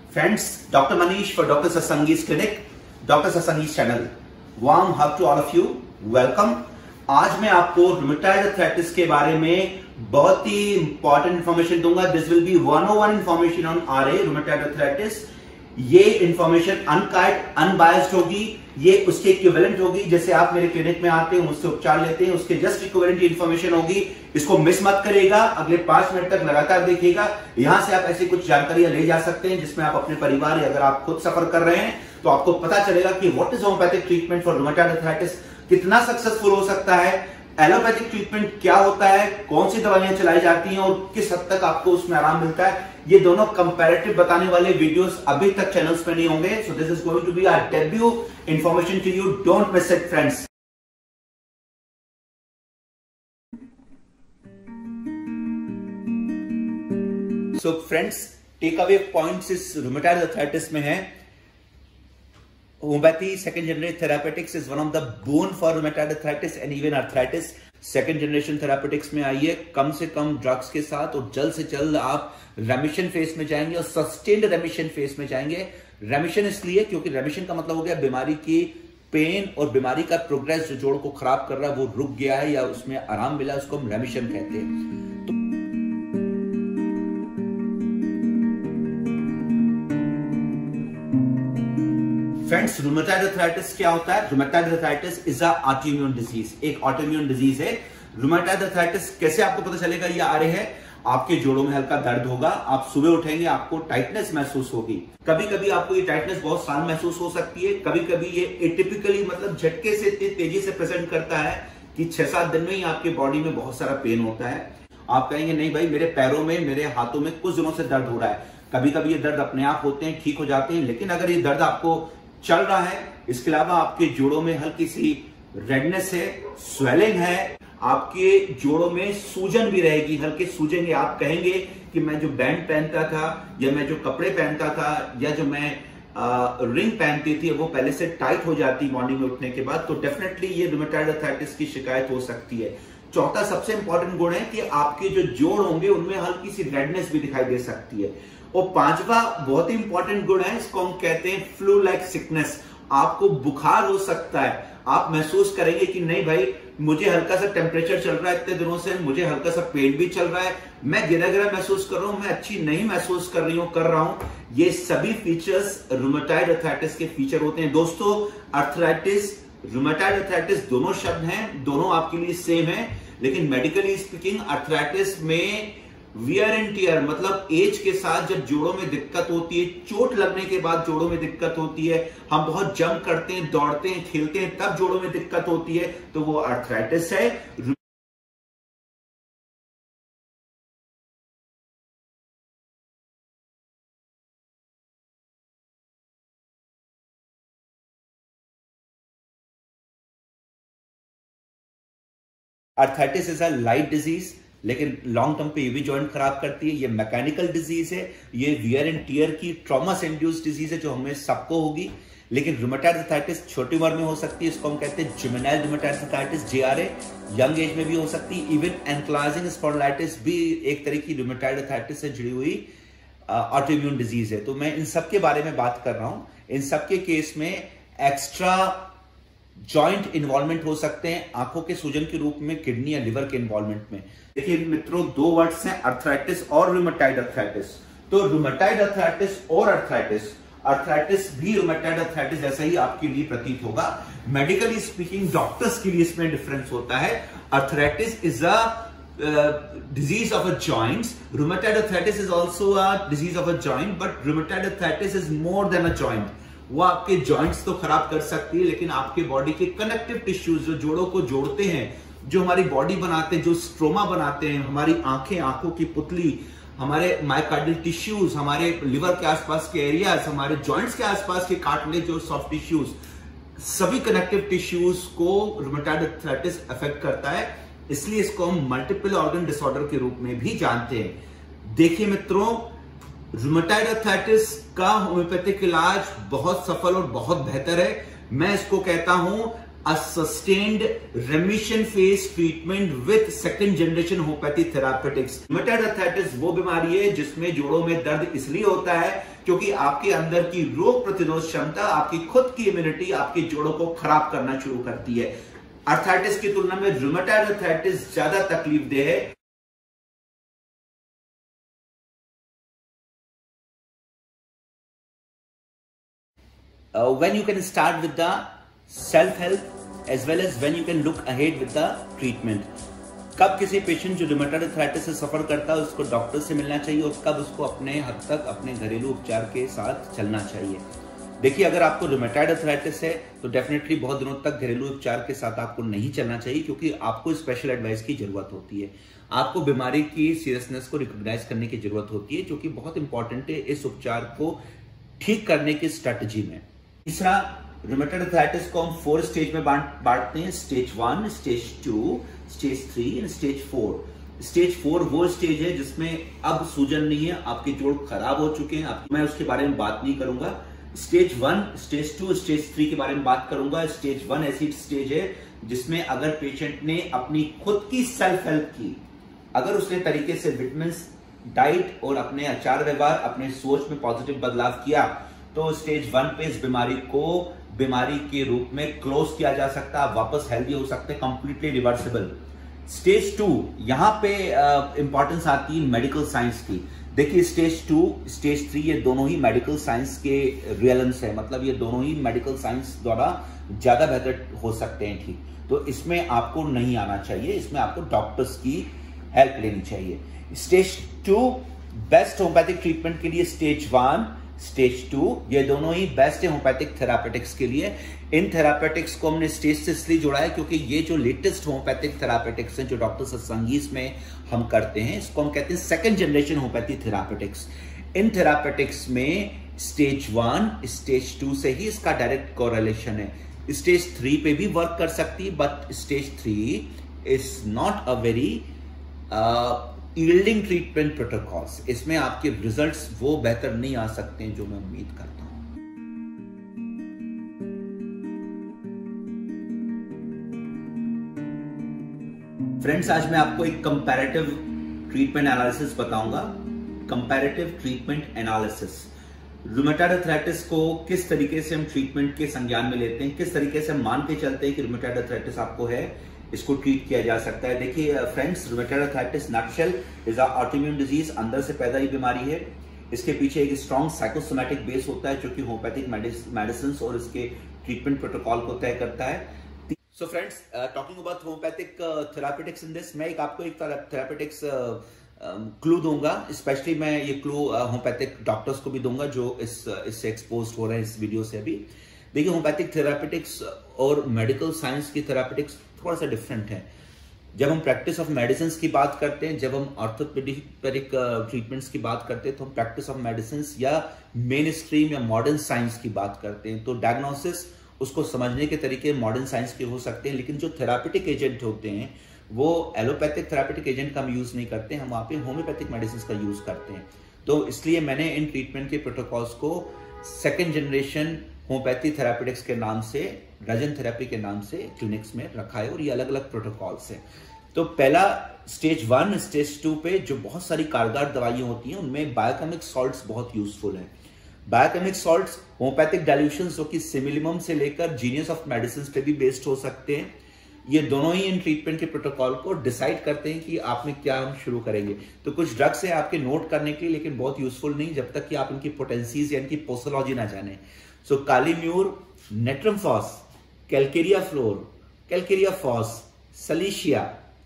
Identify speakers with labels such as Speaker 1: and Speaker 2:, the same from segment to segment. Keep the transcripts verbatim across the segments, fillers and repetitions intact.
Speaker 1: Friends, Doctor Manish for Doctor Sasanghi's clinic, Doctor Sasanghi's channel. Warm hug to all of you. Welcome. आज मैं आपको rheumatoid arthritis के बारे में बहुत ही इंपॉर्टेंट इंफॉर्मेशन दूंगा. This will be one o one information on RA rheumatoid arthritis. ये इंफॉर्मेशन अनकाइट अनबायस्ड होगी. ये उसके इक्विवेलेंट होगी. जैसे आप मेरे क्लिनिक में आते हैं, मुझसे उपचार लेते हैं, उसके जस्ट इक्विवेलेंट इंफॉर्मेशन होगी. इसको मिस मत करिएगा. अगले पांच मिनट तक लगातार देखिएगा. यहां से आप ऐसी कुछ जानकारियां ले जा सकते हैं जिसमें आप अपने परिवार या अगर आप खुद सफर कर रहे हैं तो आपको पता चलेगा कि what is homeopathic treatment for rheumatoid arthritis, कितना सक्सेसफुल हो सकता है, एलोपैथिक ट्रीटमेंट क्या होता है, कौन सी दवाइयां चलाई जाती हैं और किस हद तक आपको उसमें आराम मिलता है. ये दोनों कंपैरेटिव बताने वाले वीडियोस अभी तक चैनल्स पे नहीं होंगे. So this is going to be our debut information to you. Don't miss it friends. So friends, take away points इस रूमेटॉइड आर्थराइटिस में है. Homeopathy, second generation therapeutics is one of the boon for rheumatoid arthritis and even arthritis. Second generation therapeutics में आइए कम से कम drugs के साथ और जल्द से जल्द आप रेमिशन फेज में जाएंगे और सस्टेन्ड रेमिशन फेज में जाएंगे. रेमिशन इसलिए क्योंकि रेमिशन का मतलब हो गया बीमारी की पेन और बीमारी का प्रोग्रेस जो जोड़ को खराब कर रहा है वो रुक गया है या उसमें आराम मिला, उसको हम रेमिशन कहते हैं. तो फ्रेंड्स, रूमेटॉइड आर्थराइटिस क्या होता है? Rheumatoid arthritis is a autoimmune disease. एक ऑटोइम्यून डिजीज है. रूमेटॉइड आर्थराइटिस कैसे आपको पता चलेगा ये आ रहे हैं? आपके जोड़ों में हल्का दर्द होगा. आप सुबह उठेंगे, आपको टाइटनेस महसूस होगी. कभी कभी आपको ये टाइटनेस बहुत साल महसूस हो सकती है. कभी कभी ये एटिपिकली मतलब झटके से इतनी तेजी से प्रेजेंट करता है कि छह सात दिन में ही आपके बॉडी में बहुत सारा पेन होता है. आप कहेंगे नहीं भाई, मेरे पैरों में, मेरे हाथों में कुछ दिनों से दर्द हो रहा है. कभी कभी ये दर्द अपने आप होते हैं, ठीक हो जाते हैं. लेकिन अगर ये दर्द आपको चल रहा है, इसके अलावा आपके जोड़ों में हल्की सी रेडनेस है, स्वेलिंग है, आपके जोड़ों में सूजन भी रहेगी, हल्के सूजेंगे. आप कहेंगे कि मैं जो बैंड पहनता था या मैं जो कपड़े पहनता था या जो मैं आ, रिंग पहनती थी वो पहले से टाइट हो जाती मॉर्निंग में उठने के बाद, तो डेफिनेटली ये रूमेटॉइड आर्थराइटिस की शिकायत हो सकती है. चौथा सबसे इंपॉर्टेंट गुण है कि आपके जो जोड़ होंगे उनमें हल्की सी रेडनेस भी दिखाई दे सकती है. और पांचवा बहुत ही इंपॉर्टेंट गुण है, इसको हम कहते हैं फ्लू लाइक सिकनेस. आपको बुखार हो सकता है. आप महसूस करेंगे कि नहीं भाई, मुझे हल्का सा टेम्परेचर चल रहा है इतने दिनों से, मुझे हल्का सा पेट भी चल रहा है, मैं गिरा गिरा महसूस कर रहा हूं, मैं अच्छी नहीं महसूस कर रही हूं कर रहा हूं. ये सभी फीचर्स रूमेटॉइड आर्थराइटिस के फीचर होते हैं. दोस्तों, आर्थराइटिस, रूमेटॉइड आर्थराइटिस दोनों शब्द हैं, दोनों आपके लिए सेम है. लेकिन मेडिकली स्पीकिंग आर्थराइटिस में वियर एंड टियर मतलब एज के साथ जब जोड़ों में दिक्कत होती है, चोट लगने के बाद जोड़ों में दिक्कत होती है, हम बहुत जंप करते हैं, दौड़ते हैं, खेलते हैं, तब जोड़ों में दिक्कत होती है, तो वो आर्थराइटिस है. Arthritis is a light disease, लेकिन लॉन्ग टर्म पे ये भी जॉइंट खराब करती है. ये मैकेनिकल डिजीज है, ये वियर एंड टियर की ट्रॉमा से इंड्यूस्ड डिजीज है जो हमें सबको होगी. लेकिन रूमेटॉइड आर्थराइटिस छोटी उम्र में हो सकती है, इसको हम कहते हैं juvenile rheumatoid arthritis JRA. Young age में भी हो सकती है. इवन एंक्लाइजिंग स्पॉन्डिलाइटिस भी एक तरह की रूमेटॉइड आर्थराइटिस से जुड़ी हुई ऑटोइम्यून डिजीज है. तो मैं इन सब के बारे में बात कर रहा हूं. इन सब के केस में एक्स्ट्रा जॉइंट इन्वॉल्वमेंट हो सकते हैं, आंखों के सूजन के रूप में, किडनी या लिवर के इन्वॉल्वमेंट में. देखिए मित्रों, दो वर्ड्स हैं, आर्थराइटिस और रूमेटॉइड आर्थराइटिस. तो रूमेटॉइड आर्थराइटिस और आर्थराइटिस, आर्थराइटिस भी रूमेटॉइड आर्थराइटिस जैसा ही आपके लिए प्रतीत होगा. मेडिकली स्पीकिंग डॉक्टर्स के लिए इसमें डिफरेंस होता है. Arthritis is a disease of a joints. Rheumatoid arthritis is also a disease of a joint, but rheumatoid arthritis is more than a joint. वो आपके जॉइंट्स तो खराब कर सकती है, लेकिन आपके बॉडी के कनेक्टिव टिश्यूज जो जोड़ों को जोड़ते हैं, जो हमारी बॉडी बनाते हैं, जो स्ट्रोमा बनाते हैं, हमारी आंखें, आंखों की पुतली, हमारे मायोकार्डियल टिश्यूज, हमारे लिवर के आसपास के एरियाज, हमारे जॉइंट्स के आसपास के कार्टिलेज और सॉफ्ट टिश्यूज, सभी कनेक्टिव टिश्यूज को रूमेटॉइड आर्थराइटिस अफेक्ट करता है. इसलिए इसको हम मल्टीपल ऑर्गन डिसऑर्डर के रूप में भी जानते हैं. देखिए मित्रों, रूमेटॉइड आर्थराइटिस का होम्योपैथिक इलाज बहुत सफल और बहुत बेहतर है. मैं इसको कहता हूं a sustained remission phase treatment with second generation homeopathy therapeutics। Rheumatoid arthritis वो बीमारी है जिसमें जोड़ों में दर्द इसलिए होता है क्योंकि आपके अंदर की रोग प्रतिरोध क्षमता, आपकी खुद की इम्यूनिटी आपके जोड़ों को खराब करना शुरू करती है। आर्थराइटिस की तुलना में रूमेटॉइड आर्थराइटिस ज्यादा तकलीफदेह है। Uh, when you can start with the self-help as well as when you can look ahead with the treatment। कब किसी पेशेंट जो रूमेटॉइड आर्थराइटिस से सफर करता है उसको डॉक्टर से मिलना चाहिए और कब उसको अपने हद तक अपने घरेलू उपचार के साथ चलना चाहिए। देखिए, अगर आपको रूमेटॉइड आर्थराइटिस है तो डेफिनेटली बहुत दिनों तक घरेलू उपचार के साथ आपको नहीं चलना चाहिए क्योंकि आपको स्पेशल एडवाइस की जरूरत होती है। आपको बीमारी की सीरियसनेस को रिकॉग्नाइज करने की जरूरत होती है जो कि बहुत इंपॉर्टेंट है इस उपचार को ठीक करने की स्ट्रेटजी में। तीसरा, रूमेटॉइड आर्थराइटिस को हम फोर स्टेज में बांटते हैं, stage one, stage two, stage three and stage four. Stage four वो स्टेज है जिसमें अब सूजन नहीं है, आपके जोड़ खराब हो चुके हैं, मैं उसके बारे में बात नहीं करूंगा। Stage one, stage two, stage three के बारे में बात करूंगा। स्टेज वन ऐसी स्टेज है जिसमें अगर पेशेंट ने अपनी खुद की सेल्फ हेल्प की, अगर उसने तरीके से विटामिन्स, डाइट और अपने आचार व्यवहार, अपने सोच में पॉजिटिव बदलाव किया तो स्टेज वन पे इस बीमारी को बीमारी के रूप में क्लोज किया जा सकता है, वापस हेल्दी हो सकते हैं, कंप्लीटली रिवर्सिबल। स्टेज टू, यहां पे इंपॉर्टेंस आती है मेडिकल साइंस की। देखिए, स्टेज टू, स्टेज थ्री ये दोनों ही मेडिकल साइंस के रियलेंस है, मतलब ये दोनों ही मेडिकल साइंस द्वारा ज्यादा बेहतर हो सकते हैं ठीक। तो इसमें आपको नहीं आना चाहिए, इसमें आपको डॉक्टर्स की हेल्प लेनी चाहिए। Stage two best homeopathic treatment के लिए स्टेज वन, स्टेज टू, ये दोनों ही बेस्ट है होम्योपैथिक थेरापेटिक्स के लिए। इन थेरापेटिक्स को हमने स्टेज से इसलिए जोड़ा है क्योंकि ये जो लेटेस्ट होम्योपैथिक थेरापेटिक्स हैं जो डॉक्टर सत्संगीस में हम करते हैं, इसको हम कहते हैं सेकंड जनरेशन होम्योपैथी थेरापेटिक्स। इन थेरापेटिक्स में स्टेज वन, स्टेज टू से ही इसका डायरेक्ट कोरिलेशन है। स्टेज थ्री पे भी वर्क कर सकती है but stage three is not a very yielding treatment protocols. इसमें आपके रिजल्ट्स वो बेहतर नहीं आ सकते हैं जो मैं उम्मीद करता हूं। फ्रेंड्स, आज मैं आपको एक कंपैरेटिव ट्रीटमेंट एनालिसिस बताऊंगा। Comparative treatment analysis, rheumatoid arthritis को किस तरीके से हम ट्रीटमेंट के संज्ञान में लेते हैं, किस तरीके से हम मान के चलते हैं कि रूमेटॉइड आर्थराइटिस आपको है, इसको ट्रीट किया जा सकता है। देखिए friends, rheumatoid arthritis nutshell is a autoimmune disease, अंदर से पैदा ही बीमारी है। इसके पीछे एक स्ट्रॉन्ग साइकोसोमैटिक बेस होता है जो कि होम्योपैथिक मेडिसिन और इसके ट्रीटमेंट प्रोटोकॉल को तय करता है। So friends, talking about homeopathic therapeutics in this, मैं एक आपको एक थेरापेटिक्स क्लू दूंगा, स्पेशली मैं ये क्लू होम्योपैथिक डॉक्टर्स को भी दूंगा जो इस इससे एक्सपोज हो रहे हैं इस वीडियो से अभी। देखिए, होम्योपैथिक थेरापेटिक्स और मेडिकल साइंस की थेरापेटिक्स थोड़ा सा डिफरेंट है। जब हम प्रैक्टिस ऑफ मेडिसिन की बात करते हैं, जब हम ऑर्थोपेडिक ट्रीटमेंट्स की बात करते हैं तो हम प्रैक्टिस ऑफ मेडिसिन या मेन स्ट्रीम या मॉडर्न साइंस की बात करते हैं। तो डायग्नोसिस, उसको समझने के तरीके मॉडर्न साइंस के हो सकते हैं, लेकिन जो थेरापेटिक एजेंट होते हैं वो एलोपैथिक थेरापेटिक एजेंट का हम यूज नहीं करते, हम वहाँ पे होम्योपैथिक मेडिसिन का यूज करते हैं। तो इसलिए मैंने इन ट्रीटमेंट के प्रोटोकॉल्स को सेकेंड जनरेशन होम्योपैथी थेरापेटिक्स के नाम से, रजन थेरेपी के नाम से क्लिनिक्स में रखा है और ये अलग अलग प्रोटोकॉल्स हैं। तो पहला स्टेज वन, स्टेज टू पे जो बहुत सारी कारगर दवाइयां होती हैं उनमें बायोकेमिक सॉल्ट्स बहुत यूजफुल है। बायोकेमिक सॉल्ट्स होम्योपैथिक डाइल्यूशंस जो कि सिमिलिमम से लेकर जीनियस ऑफ मेडिसिन पे भी बेस्ड हो सकते हैं। ये दोनों ही इन ट्रीटमेंट के प्रोटोकॉल को डिसाइड करते हैं कि आप में क्या हम शुरू करेंगे। तो कुछ ड्रग्स है आपके नोट करने के लिए, लेकिन बहुत यूजफुल नहीं जब तक कि आप इनकी पोटेंसीज या इनकी पोसोलॉजी ना जाने। So kali mur, natrum phos, calcarea fluor, calcarea phos, silicea,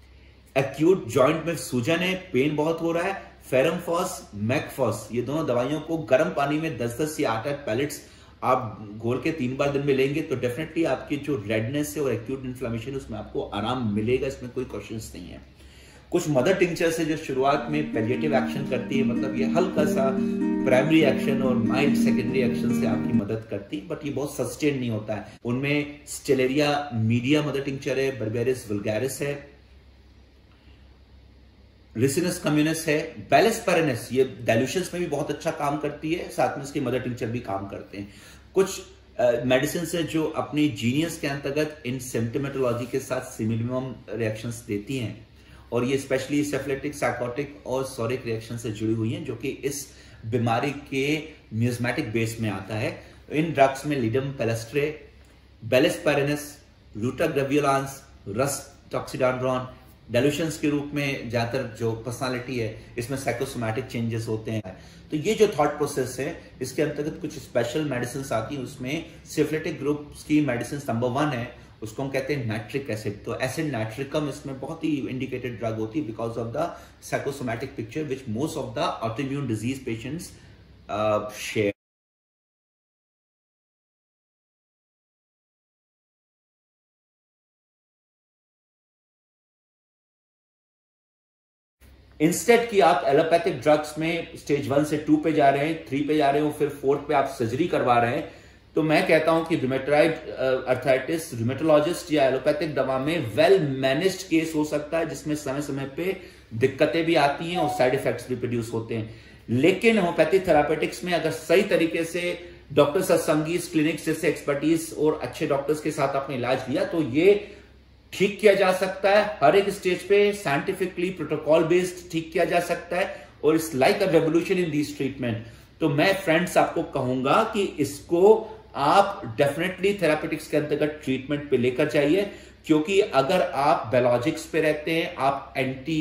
Speaker 1: acute joint में सूजन है, पेन बहुत हो रहा है, फेरमफॉस, मैकफॉस, ये दोनों दवाइयों को गर्म पानी में दस दस या आठ आठ पैलेट्स आप घोल के तीन बार दिन में लेंगे तो डेफिनेटली आपकी जो रेडनेस है और एक्यूट इन्फ्लेमेशन है उसमें आपको आराम मिलेगा, इसमें कोई क्वेश्चंस नहीं है। कुछ मदर टिंचर्स है जो शुरुआत में पैलिएटिव एक्शन करती है, मतलब ये हल्का सा प्राइमरी एक्शन और माइल्ड सेकेंडरी एक्शन से आपकी मदद करती है, बट ये बहुत सस्टेन नहीं होता है। उनमें स्टेलेरिया मीडिया मदर टिंचर है, बर्बेरिस वल्गैरिस है, रिसिनस कम्युनिस है, बैलेस्पेरेनस, ये डाइल्यूशंस में भी बहुत अच्छा काम करती है, साथ में इसके मदर टिंचर भी काम करते हैं। कुछ मेडिसिन है जो अपनी जीनियस के अंतर्गत इन सिम्टोमेटोलॉजी के साथ सिमिलम रिएक्शंस देती हैं, और ये स्पेशली सेफलेटिक, साइकोटिक और सोरिक रिएक्शन से जुड़ी हुई हैं, जो कि इस बीमारी के म्यूजमेटिक बेस में आता है। इन ड्रग्स में लिडम पेलेस्ट्रे, बेलेस्पेरिनस, रूटाग्रेवियोलांस, रस टॉक्सिडांड्रॉन, डेल्यूशंस के रूप में ज्यादातर जो पर्सनालिटी है इसमें साइकोसोमैटिक चेंजेस होते हैं। तो ये जो थॉट प्रोसेस है इसके अंतर्गत कुछ स्पेशल मेडिसिन आती हैं, उसमें सिफिलिटिक ग्रुप्स की मेडिसिन नंबर वन है, उसको हम कहते हैं नाइट्रिक एसिड। तो एसिड नाइट्रिकम इसमें बहुत ही इंडिकेटेड ड्रग होती है because of the psychosomatic picture which most of the autoimmune disease patients share. Instead कि आप एलोपैथिक ड्रग्स में स्टेज वन से टू पे जा रहे हैं, थ्री पे जा रहे हो, फिर फोर्थ पे आप सर्जरी करवा रहे हैं, तो मैं कहता हूं कि रूमेटॉइड अर्थराइटिस रूमेटोलॉजिस्ट या एलोपैथिक दवा में वेल मैनेज्ड केस हो सकता है, जिसमें समय समय पे दिक्कतें भी आती हैं और साइड इफेक्ट्स भी प्रोड्यूस होते हैं। लेकिन होम्योपैथिक थेरापेटिक्स में अगर सही तरीके से डॉक्टर सत्संगी क्लिनिक्स जैसे एक्सपर्टीज और अच्छे डॉक्टर्स के साथ आपने इलाज लिया तो ये ठीक किया जा सकता है। हर एक स्टेज पे साइंटिफिकली प्रोटोकॉल बेस्ड ठीक किया जा सकता है, और it's like a revolution in this treatment. तो मैं फ्रेंड्स आपको कहूंगा कि इसको आप डेफिनेटली थेरापेटिक्स के अंतर्गत ट्रीटमेंट पे लेकर जाइए, क्योंकि अगर आप बायोलॉजिक्स पे रहते हैं, आप एंटी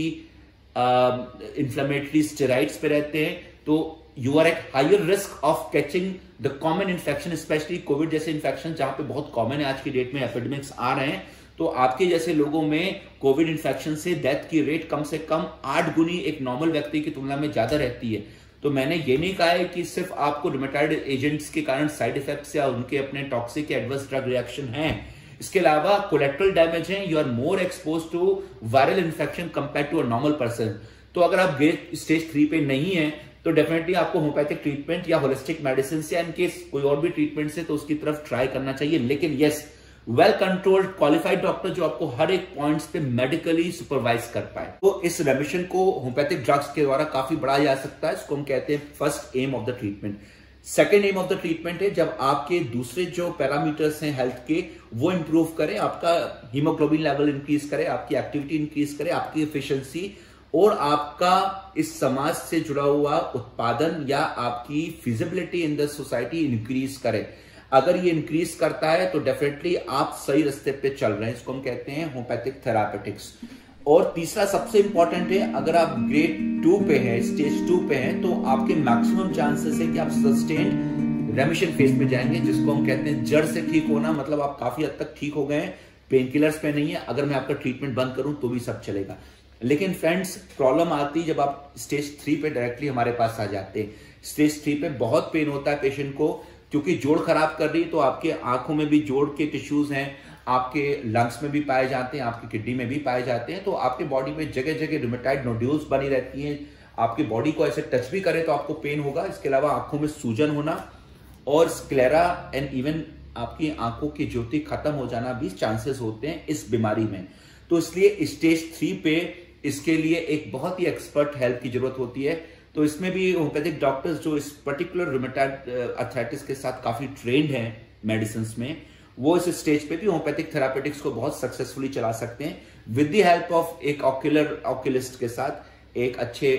Speaker 1: इंफ्लेमेटरी स्टेरॉइड्स पे रहते हैं, तो you are at higher risk of catching the common infection, specially COVID जैसे इन्फेक्शन जहां पे बहुत कॉमन है आज की डेट में, एपिडेमिक्स आ रहे हैं। तो आपके जैसे लोगों में कोविड इन्फेक्शन से डेथ की रेट कम से कम आठ गुनी एक नॉर्मल व्यक्ति की तुलना में ज्यादा रहती है। तो मैंने ये नहीं कहा है कि सिर्फ आपको रूमेटॉइड एजेंट्स के कारण साइड इफेक्ट्स या उनके अपने टॉक्सिक या एडवर्स ड्रग रिएक्शन हैं, इसके अलावा कोलेट्रल डैमेज है, you are more expose to viral infection compare to a normal person. तो अगर आप ग्रेड स्टेज थ्री पे नहीं है तो डेफिनेटली आपको होम्योपैथिक ट्रीटमेंट या होलिस्टिक मेडिसिन या इनकेस कोई और भी ट्रीटमेंट से तो उसकी तरफ ट्राई करना चाहिए। लेकिन yes, well controlled qualified doctor जो आपको हर एक पॉइंट्स पे मेडिकली सुपरवाइज कर पाए। तो इस रेमिशन को होम्योपैथिक ड्रग्स के द्वारा काफी बढ़ाया जा सकता है। इसको हम कहते हैं first aim of the treatment. Second aim of the treatment है जब आपके दूसरे जो पैरामीटर्स हैं हेल्थ के वो इंप्रूव करें, आपका हीमोग्लोबिन लेवल इंक्रीज करे, आपकी एक्टिविटी इंक्रीज करे, आपकी एफिशिएंसी और आपका इस समाज से जुड़ा हुआ उत्पादन या आपकी feasibility in the society increase करे। अगर ये इंक्रीज करता है तो डेफिनेटली आप सही रास्ते पे चल रहे हैं। इसको हम कहते हैं होम्योपैथिक थेरापेटिक्स। और तीसरा सबसे इंपॉर्टेंट है, अगर आप ग्रेड टू पे हैं, स्टेज टू पे हैं, तो आपके मैक्सिमम चांसेस है कि आप सस्टेन्ड रेमिशन फेज पे जाएंगे, जिसको हम कहते हैं जड़ से ठीक होना। मतलब आप काफी हद तक ठीक हो गए हैं, पेन किलर्स पे नहीं है, अगर मैं आपका ट्रीटमेंट बंद करूं तो भी सब चलेगा। लेकिन फ्रेंड्स, प्रॉब्लम आती है जब आप स्टेज थ्री पे डायरेक्टली हमारे पास आ जाते हैं। स्टेज थ्री पे बहुत पेन होता है पेशेंट को, क्योंकि जोड़ खराब कर रही है, तो आपके आंखों में भी जोड़ के टिश्यूज हैं, आपके लंग्स में भी पाए जाते हैं, आपकी किडनी में भी पाए जाते हैं। तो आपके बॉडी में जगह जगह रूमेटॉइड नोड्यूल्स बनी रहती हैं। आपकी बॉडी को ऐसे टच भी करे तो आपको पेन होगा। इसके अलावा आंखों में सूजन होना और स्क्लेरा एंड इवन आपकी आंखों की ज्योति खत्म हो जाना भी चांसेस होते हैं इस बीमारी में। तो इसलिए स्टेज थ्री पे इसके लिए एक बहुत ही एक्सपर्ट हेल्प की जरूरत होती है। तो इसमें भी होम्योपैथिक डॉक्टर्स जो इस पर्टिकुलर रूमेटॉइड अर्थराइटिस के साथ काफी ट्रेंड हैं मेडिसिन में, वो इस स्टेज पे भी होम्योपैथिक थेरापेटिक्स को बहुत सक्सेसफुली चला सकते हैं विद द हेल्प ऑफ एक ऑक्यूलर ऑक्यूलिस्ट के साथ, एक अच्छे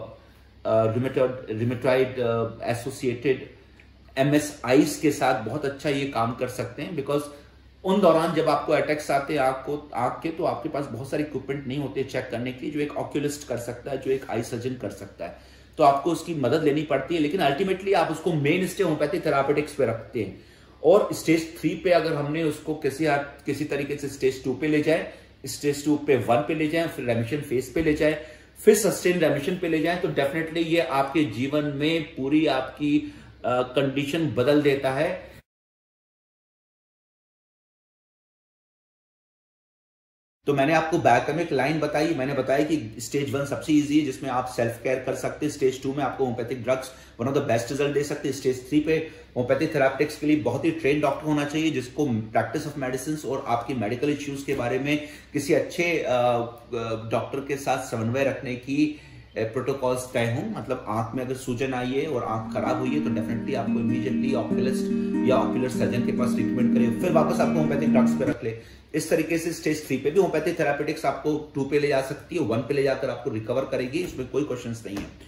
Speaker 1: रूमेटॉइड एसोसिएटेड एमएस आईज के साथ बहुत अच्छा ये काम कर सकते हैं। बिकॉज उन दौरान जब आपको अटैक्स आते हैं आंख को आंख के, तो आपके पास बहुत सारे इक्विपमेंट नहीं होते चेक करने के लिए, जो एक ऑक्यूलिस्ट कर सकता है, जो एक आई सर्जन कर सकता है। तो आपको उसकी मदद लेनी पड़ती है, लेकिन अल्टीमेटली आप उसको मेन स्टे होम्योपैथिक थेरापेटिक्स पे रखते हैं। और स्टेज थ्री पे अगर हमने उसको किसी किसी तरीके से स्टेज टू पे ले जाए, स्टेज टू पे वन पे ले जाए, फिर रेमिशन फेज पे ले जाए, फिर सस्टेन रेमिशन पे ले जाए, तो डेफिनेटली ये आपके जीवन में पूरी आपकी कंडीशन बदल देता है। तो मैंने आपको बैक में एक लाइन बताई, मैंने बताया कि स्टेज वन सबसे इजी है जिसमें आप सेल्फ केयर कर सकते हैं। स्टेज टू में आपको homeopathic drugs one of the best result दे सकते हैं। स्टेज थ्री पे होम्योपैथिक थेरापेटिक्स के लिए बहुत ही ट्रेन डॉक्टर होना चाहिए, जिसको प्रैक्टिस ऑफ मेडिसिन और आपके मेडिकल इश्यूज के बारे में किसी अच्छे डॉक्टर के साथ समन्वय रखने की प्रोटोकॉल्स तय हों, मतलब आंख में अगर सूजन आई है और आंख खराब हुई है तो डेफिनेटली आपको इमीडिएटली ऑक्यूलिस्ट या ऑक्यूलर सर्जन के पास ट्रीटमेंट करें, फिर वापस आपको होम्योपैथिक ड्रग्स पे रख ले। इस तरीके से स्टेज थ्री पे भी होम्योपैथिक थेरापेटिक्स आपको टू पे ले जा सकती है, वन पे ले जाकर आपको रिकवर करेगी, इसमें कोई क्वेश्चन नहीं है।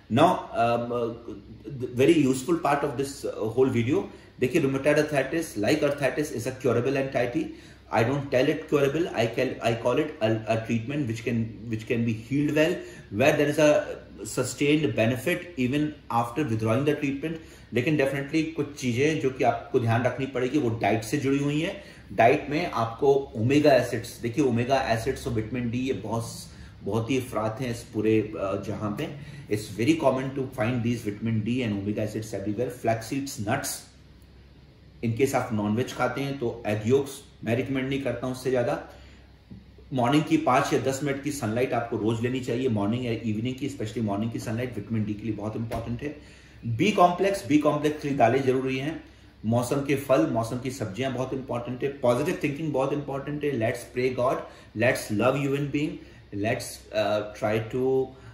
Speaker 1: Now very useful part of this whole video, देखिए rheumatoid arthritis like arthritis is a curable entity. I don't tell it curable. I can I call it a, a treatment which can which can be healed well, where there is a sustained benefit even after withdrawing the treatment. लेकिन definitely कुछ चीजें जो कि आपको ध्यान रखनी पड़ेगी वो डाइट से जुड़ी हुई है। डाइट में आपको ओमेगा एसिड्स, देखिए ओमेगा एसिड्स और विटामिन डी ये बहुत बहुत ही अफरात हैं इस पूरे जहां पे। It's very common to find these vitamin D and omega acids everywhere. Flax seeds, nuts, in case आप नॉनवेज खाते हैं तो एग योक्स मैं रिकमेंड नहीं करता हूं उससे ज्यादा। मॉर्निंग की पांच या दस मिनट की सनलाइट आपको रोज लेनी चाहिए, मॉर्निंग या इवनिंग की, स्पेशली मॉर्निंग की सनलाइट विटामिन डी के लिए बहुत इंपॉर्टेंट है। बी कॉम्प्लेक्स, बी कॉम्प्लेक्स की दालें जरूरी हैं। मौसम के फल, मौसम की सब्जियां बहुत इंपॉर्टेंट है। पॉजिटिव थिंकिंग बहुत इंपॉर्टेंट है। Let's pray God, let's love human being, let's try to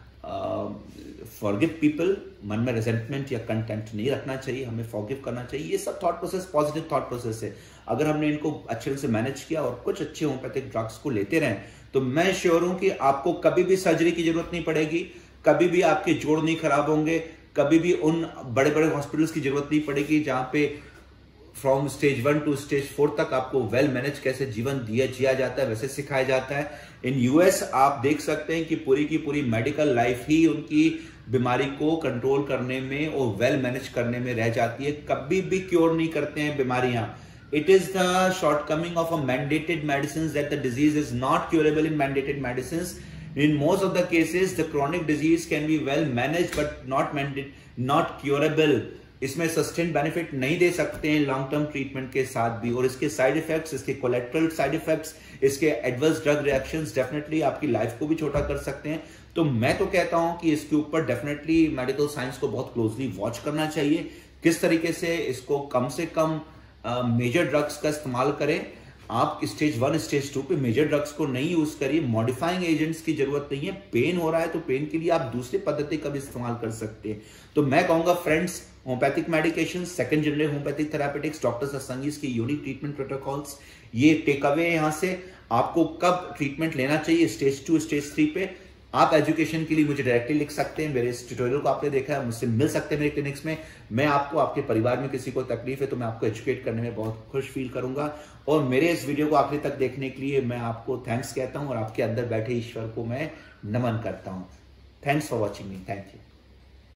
Speaker 1: forgive people. मन में रिजेंटमेंट या कंटेंट नहीं रखना चाहिए, हमें फॉरगिव करना चाहिए। ये सब thought process positive thought process है। अगर हमने इनको अच्छे से मैनेज किया और कुछ अच्छे होम्योपैथिक ड्रग्स को लेते रहें तो मैं श्योर हूं कि आपको कभी भी सर्जरी की जरूरत नहीं पड़ेगी, कभी भी आपके जोड़ नहीं खराब होंगे, कभी भी उन बड़े बड़े हॉस्पिटल्स की जरूरत नहीं पड़ेगी जहां पे from stage one to stage four तक आपको वेल मैनेज कैसे जीवन दिया जिया जाता है वैसे सिखाया जाता है। इन यूएस आप देख सकते हैं कि पूरी की पूरी मेडिकल लाइफ ही उनकी बीमारी को कंट्रोल करने में और वेल मैनेज करने में रह जाती है, कभी भी क्योर नहीं करते हैं बीमारियां। It is the shortcoming of a mandated medicines that the disease is not curable in mandated medicines. In most of the cases, the chronic disease can be well managed but not mandated, not curable. इसमें sustain benefit नहीं दे सकते हैं long term treatment के साथ भी, और इसके साइड इफेक्ट्स, इसके कोलेट्रल साइड इफेक्ट्स, इसके एडवर्स ड्रग रिएक्शंस डेफिनेटली आपकी लाइफ को भी छोटा कर सकते हैं। तो मैं तो कहता हूं कि इसके ऊपर डेफिनेटली मेडिकल साइंस को बहुत क्लोजली वॉच करना चाहिए, किस तरीके से इसको कम से कम मेजर uh, ड्रग्स का इस्तेमाल करें। आप स्टेज वन स्टेज टू पे मेजर ड्रग्स को नहीं यूज करिए, मॉडिफाइंग एजेंट्स की जरूरत नहीं है। पेन हो रहा है तो पेन के लिए आप दूसरी पद्धति का भी इस्तेमाल कर सकते हैं। तो मैं कहूंगा friends, homeopathic medication, second generation homeopathic therapeutics, doctor Satsangi's की यूनिक ट्रीटमेंट प्रोटोकॉल्स, ये टेक अवे है यहां से। आपको कब ट्रीटमेंट लेना चाहिए स्टेज टू स्टेज थ्री पे, आप एजुकेशन के लिए मुझे डायरेक्टली लिख सकते हैं। मेरे इस ट्यूटोरियल को आपने देखा है, मुझसे मिल सकते हैं मेरे क्लिनिक्स में। मैं आपको, आपके परिवार में किसी को तकलीफ है तो मैं आपको एजुकेट करने में बहुत खुश फील करूंगा। और मेरे इस वीडियो को आखिरी तक देखने के लिए मैं आपको थैंक्स कहता हूं और आपके अंदर बैठे ईश्वर को मैं नमन करता हूं। Thanks for watching me. Thank you.